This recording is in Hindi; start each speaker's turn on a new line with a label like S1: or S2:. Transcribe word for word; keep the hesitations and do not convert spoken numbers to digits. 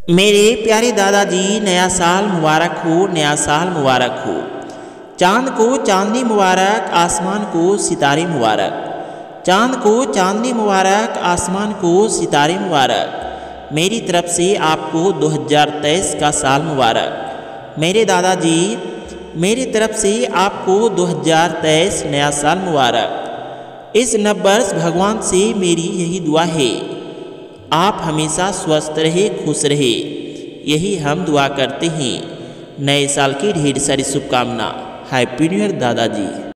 S1: मेरे प्यारे दादाजी, नया साल मुबारक हो, नया साल मुबारक हो। चाँद को चांदनी मुबारक, आसमान को सितारे मुबारक। चाँद को चांदनी मुबारक, आसमान को सितारे मुबारक। मेरी तरफ से आपको दो हज़ार तेईस का साल मुबारक। मेरे दादाजी, मेरी तरफ से आपको दो हज़ार तेईस नया साल मुबारक। इस नव वर्ष भगवान से मेरी यही दुआ है, आप हमेशा स्वस्थ रहे, खुश रहे, यही हम दुआ करते हैं। नए साल की ढेर सारी शुभकामना। हैप्पी न्यू ईयर दादाजी।